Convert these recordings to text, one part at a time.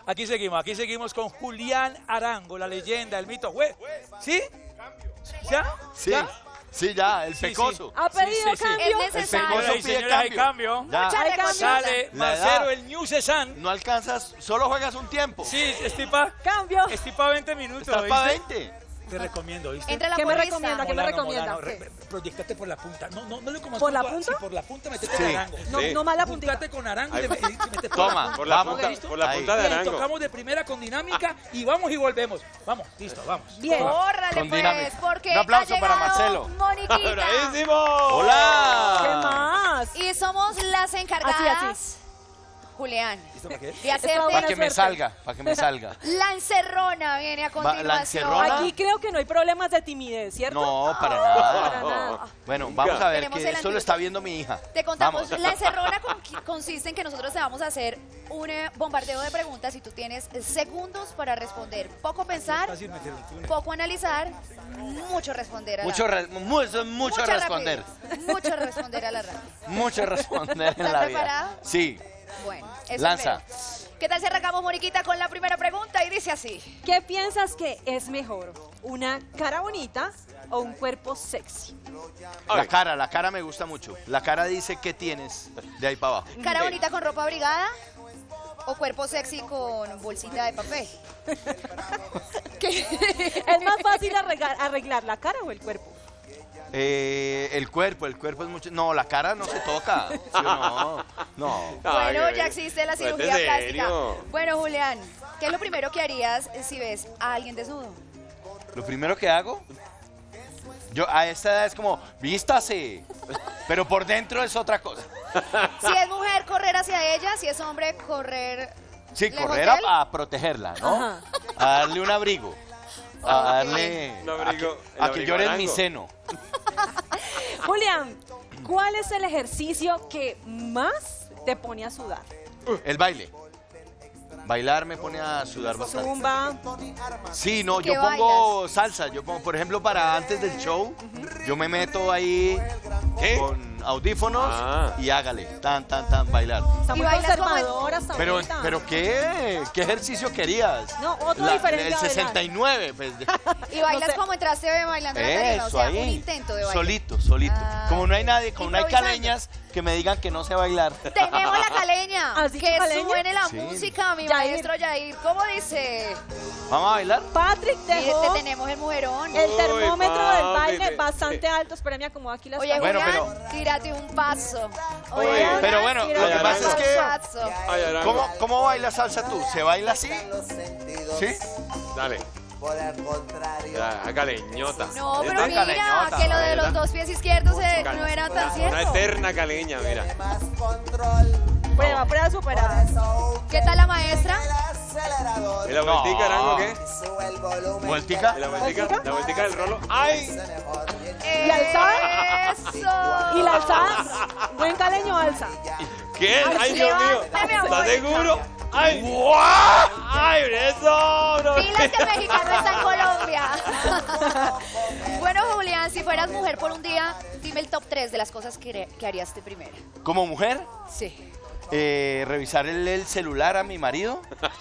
Aquí seguimos con Julián Arango, la leyenda, el mito. ¿Sí? ¿Ya? Sí. ¿Ya? Sí, ya, el Sí, pecoso. sí. ¿Ha pedido cambio? Es necesario. pecoso Señoras y pide señores, hay cambio. Ya. Mucha reconciliación. Sale La Marcelo, edad. el New Cesan. No alcanzas, solo juegas un tiempo. Sí, estoy pa' Cambio. 20 minutos. Estás para ¿viste? 20. Te recomiendo, ¿viste? Entra la ¿Qué me porrista. recomienda? ¿Qué me Molano, recomienda? Proyectate por la punta. No le comas ¿Por la punto, punta? Sí, por la punta, metete Sí. con Arango. No, Sí. no más la puntita. Puntate con Arango y metete Toma, Por la vamos. punta, ¿Listo? por la Ahí. punta de Bien, Arango. tocamos de primera con dinámica y vamos y volvemos. Vamos, listo, vamos. Bien. Córrale, Con pues, dinámica. porque Un aplauso ha para llegado Marcelo. Moniquita. ¡Bravísimo! ¡Hola! ¿Qué más? Y somos las encargadas, Así. Julián, ¿Listo para qué? de hacerte Buena Para que me suerte. salga, para que me salga. la encerrona. Viene a ¿La continuación. encerrona? Aquí creo que no hay problemas de timidez, ¿cierto? No, para Para nada. nada. Bueno, vamos a ver Tenemos que el esto lo está viendo mi hija. Te contamos, Vamos. la encerrona consiste en que nosotros te vamos a hacer un bombardeo de preguntas y tú tienes segundos para responder. Poco pensar, Fácil meter un túnel. poco analizar, mucho responder a Mucho, la mucho mucha responder. rapidez, mucho responder a la radio. Mucho responder en ¿Estás la preparado? vida. Sí. Bueno, eso Lanza. primero. ¿Qué tal si arrancamos, Moniquita, con la primera pregunta? Y dice así. ¿Qué piensas que es mejor? ¿Una cara bonita o un cuerpo sexy? La cara me gusta mucho. La cara dice qué tienes de ahí para abajo. ¿Cara bonita con ropa abrigada o cuerpo sexy con bolsita de papel? ¿Qué? ¿Es más fácil arreglar la cara o el cuerpo? El cuerpo es mucho. No, la cara no se toca. ¿Sí o no? No. Bueno, Ay, ya existe la pues, ¿en cirugía plástica. serio? Bueno, Julián, ¿qué es lo primero que harías si ves a alguien desnudo? Lo primero que hago, yo a esta edad es como, vístase. Pero por dentro es otra cosa. Si es mujer, correr hacia ella. Si es hombre, correr. Sí, ¿Lejos correr de él? a protegerla, ¿no? Ajá. A darle un abrigo. A darle. Un abrigo, el A que abrigo llore en mi Arango. seno. Julián, ¿cuál es el ejercicio que más te pone a sudar? El baile. Bailar me pone a sudar bastante. Zumba. Sí, no, ¿Qué yo pongo salsa. Yo pongo, por ejemplo, para antes del show, yo me meto ahí ¿Qué? con audífonos Ah. y hágale, tan, bailar. Está ¿Y muy bailas como en- conservadora hasta Pero, ahorita. pero ¿qué ejercicio querías? No, otro diferente El a bailar. 69, pues. Y bailas sé. como entraste bailando en la tarima. O Eso, sea, ahí. un intento de baile. Solito. Ah. Como no hay nadie, como no hay Improvisando. caleñas que me digan que no sé bailar. Tenemos la caleña. ¿Has dicho Que caleña? suene la Sí. música, mi Yair. maestro Yair. ¿Cómo dice? ¿Vamos a bailar? Patrick Te dejó tenemos el mujerón. el termómetro del papi, baile te- bastante alto. Espérame, acomodo aquí las Oye, Bueno, Julián, tírate un paso. Oye, Julián, pero bueno, tírate lo que pasa un es que- paso. Ay, Arango. ¿Cómo bailas salsa tú? ¿Se baila así? ¿Sí? Dale. Por el contrario. Ya, hágale, ñota. No, ¿Viste? pero mira, caleñota, que lo de los ¿verdad? dos pies izquierdos no era tan Una cierto. eterna caleña, mira. Más control. prueba superada. ¿Qué tal la maestra? El acelerador. ¿Y la vueltica, Arango, qué? Sube el volumen. ¿Vueltica? ¿Y la vueltica del rolo? ¡Ay! ¿Y alzada? ¡Eso! ¿Y la alzada? Buen caleño alza. ¿Qué? ¡Ay, Así Dios mío! levanta, mi amor. ¿Estás seguro? ¡Ay! ¡Ay, eso! Bro. Pilas que el mexicano está en Colombia. Bueno, Julián, si fueras mujer por un día, dime el top 3 de las cosas que harías de primera. ¿Como mujer? Sí. ¿Revisar el celular a mi marido?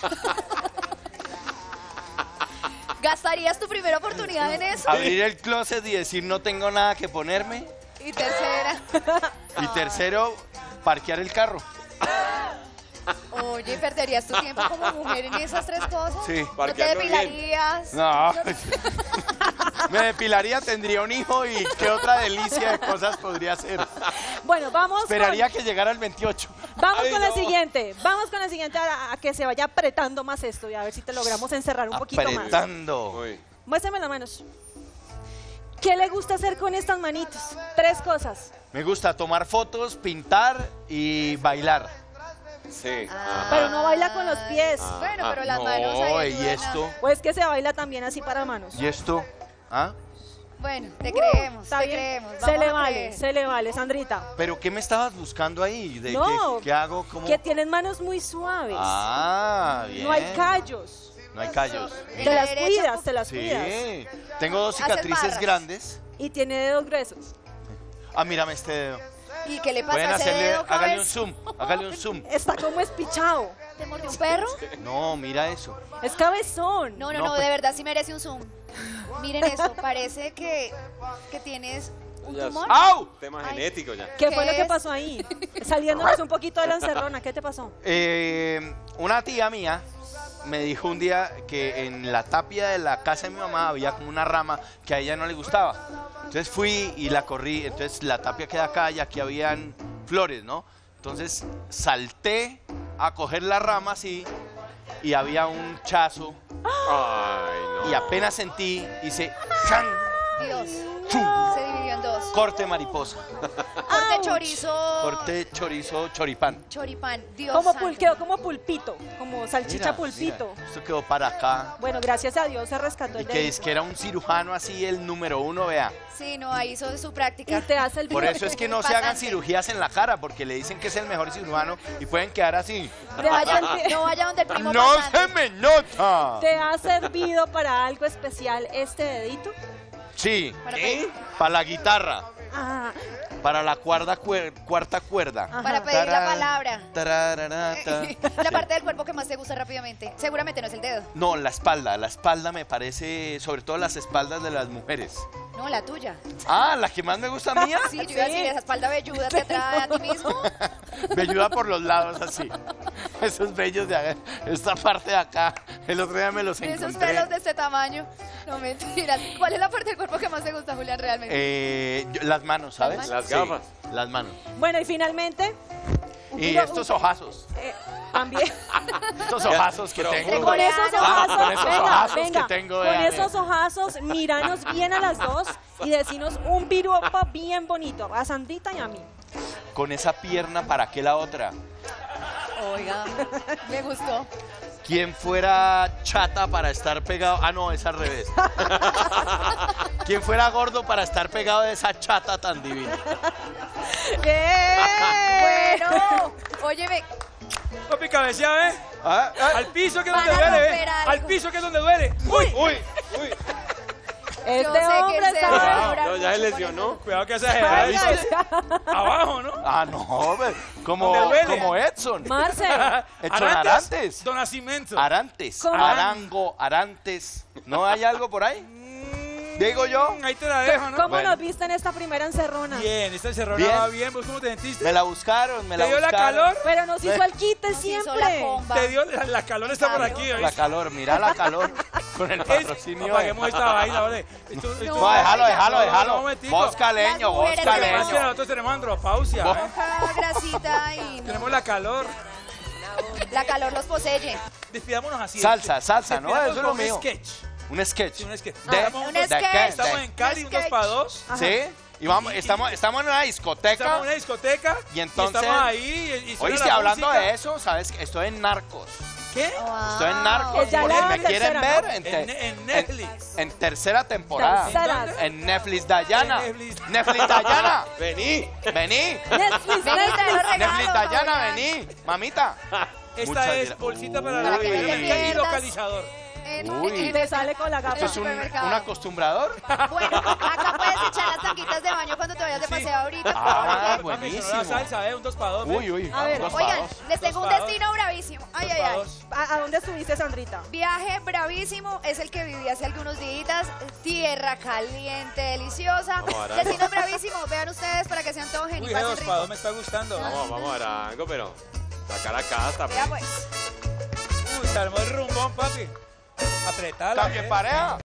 ¿Gastarías tu primera oportunidad en eso? ¿Abrir el closet y decir no tengo nada que ponerme? Y tercera. Y tercero, parquear el carro. Oye, ¿perderías tu tiempo como mujer en esas tres cosas? Sí. ¿No te Parquearlo bien. depilarías? No. Me depilaría, tendría un hijo y qué otra delicia de cosas podría hacer. Bueno, vamos Esperaría que llegara el 28. Vamos Ay, con la no. siguiente. Vamos con la siguiente a que se vaya apretando más esto y a ver si te logramos encerrar un poquito más. Apretando. Uy. Muéstrame las manos. ¿Qué le gusta hacer con estas manitos? 3 cosas. Me gusta tomar fotos, pintar y bailar. Sí. Pero no baila con los pies. Bueno, pero las No, manos ahí ¿y ayudan a- esto? Pues que se baila también así para manos. ¿Y esto? ¿Ah? Bueno, te creemos, Está te bien. creemos. Se vamos le a vale, creer. se le vale, Sandrita. ¿Pero qué me estabas buscando ahí? ¿De No, qué hago? ¿Cómo? Que tienen manos muy suaves. Ah, bien. No hay callos. No hay callos. En Te la las derecha, cuidas, te las Sí. cuidas. Tengo 2 Haces cicatrices barras. grandes. Y tiene dedos gruesos. Ah, mírame este dedo. ¿Y qué le pasa Pueden a ese hacerle, dedo, hágale un cabeza? zoom, hágale un zoom. Está como espichado. ¿Te mordió un perro? No, mira eso. Es cabezón. No, No, de pues- verdad sí merece un zoom. Miren eso, parece que tienes un Ya tumor. ¡Au! Tema Ay. genético ya. ¿Qué ¿Qué fue lo que es? pasó ahí? Saliéndonos un poquito de la encerrona, ¿qué te pasó? Una tía mía me dijo un día que en la tapia de la casa de mi mamá había como una rama que a ella no le gustaba. Entonces fui y la corrí, entonces la tapia queda acá y aquí habían flores, ¿no? Entonces salté a coger la rama así y había un chazo Ay, no. y apenas sentí, hice ¡chan! Dios, ¡Chum! se dividió en dos. Corte mariposa, Corte chorizo. corte chorizo choripán. Choripán. Dios Como santo. quedó como pulpito, como salchicha Mira, pulpito. mira, esto quedó para acá. Bueno, gracias a Dios se rescató Y el que dedito. es que era un cirujano así, el número 1, vea. Sí, no, ahí hizo su práctica. Y te hace el Por video. eso es que no se hagan Bastante. cirugías en la cara, porque le dicen que es el mejor cirujano y pueden quedar así. Te hace el- No vaya donde el primo ¡No pasante. se me nota! ¿Te ha servido para algo especial este dedito? Sí, Para pedir- para la guitarra, Ah, para la cuarta cuerda. Para pedir la Tarán, palabra. tarararata. La parte del cuerpo que más te gusta rápidamente. Seguramente no es el dedo. No, la espalda me parece, sobre todo las espaldas de las mujeres. No, la tuya. Ah, la que más me gusta mía, Sí, yo iba a decir, esa espalda velluda te atrae a ti mismo. me ayuda por los lados así. Esos vellos de acá, esta parte de acá, el otro día me los Esos encontré. pelos de este tamaño. No, mentiras. ¿Cuál es la parte del cuerpo que más te gusta, Julián, realmente? Las manos, ¿sabes? Las manos. Sí, Las gafas. las manos. bueno, y finalmente... un Y piro- estos un- ojazos. También. Estos ojazos que Pero tengo. Con esos ojazos, Con esos venga, ojazos venga, que tengo, con vean, esos ojazos, míranos bien a las dos y decinos un piropo bien bonito, a Sandrita y a mí. Con esa pierna, ¿para qué la otra? Oiga, me gustó. ¿Quién fuera chata para estar pegado? Ah, no, es al revés. ¿Quién fuera gordo para estar pegado de esa chata tan divina? Bueno, óyeme, Papi, cabecea, ¿eh? Ah, ah, Al piso que es Van donde a duele, romper ¿eh? algo. Al piso que es donde duele. Uy, Uy, uy. Este yo sé que hombre él se sabe. va a demorar No, ya se mucho con lesionó. cuidado que esa jeva, Venga, ¿viste? Abajo, ¿no? ah, no, ve, como, ¿Dónde duele? como Edson. Marce, Edson Arantes. Don Nacimiento. Arantes, ¿Cómo? Arango, Arantes. ¿No hay algo por ahí? Digo yo. Ahí te la dejo, ¿no? ¿cómo Bueno. nos viste en esta primera encerrona? Bien, esta encerrona Bien. va bien. ¿Vos cómo te sentiste? Me la buscaron, me la ¿Te dio la buscaron. calor? Pero nos hizo el quite Nos hizo la siempre. comba. Te dio la calor está por aquí, La ¿oíste? calor, mira la calor con el patrocinio. Apaguemos esta vaina, ¿vale? No, déjalo. No, momentico. Vos caleño, Las vos mujeres Es que caleño. nosotros tenemos andropausia, Vos- ¿eh? Cada grasita y no. Tenemos la calor. La calor los posee. Despidámonos así. Salsa, ¿no? Despidámonos Eso es lo con mío. Un sketch. Un sketch. Sí, un sketch. De- Estamos- un de sketch. qué? Estamos De- en Cali, un 2 sketch. para 2. ¿Sí? Y vamos, estamos en una discoteca. Estamos en una discoteca. Y entonces- estamos ahí y suena Oíste, la hablando música. de eso, ¿sabes? Que estoy en Narcos. ¿Qué? Estoy en Narcos. Es ya Por la si me quieren tercera, ver ¿no? En Netflix. en tercera temporada. Tercera. En Netflix Dayana. En Netflix. Netflix Dayana. Vení. Vení. Netflix, Vení, te los Netflix. regalo, Netflix Dayana, Julián. vení. Mamita. Esta Muchas es gracias. bolsita para Uy. la Para que no te y pierdas. localizador. Uy. Te sale con la ¿Esto gafa. es un supermercado. acostumbrador? Bueno, acá puedes echar las tanquitas de baño cuando te vayas de paseo ahorita. Ah, porque- buenísimo. La salsa, ¿eh? Un 2 para 2. Uy. A ver, dos para Oigan, dos. les tengo un Dos para destino bravísimo. Ay, ay, ay. ¿A dónde estuviste, Sandrita? Viaje bravísimo es el que viví hace algunos días. Tierra caliente, deliciosa. Vamos a Arango. Destino bravísimo. Vean ustedes para que se antojen y Uy, pasen 2 para 2 rico. me está gustando. Vamos a Arango, pero sacar a casa. Vea pues. Uy, se armó el rumbón, papi. Apretala. Cambie pareja.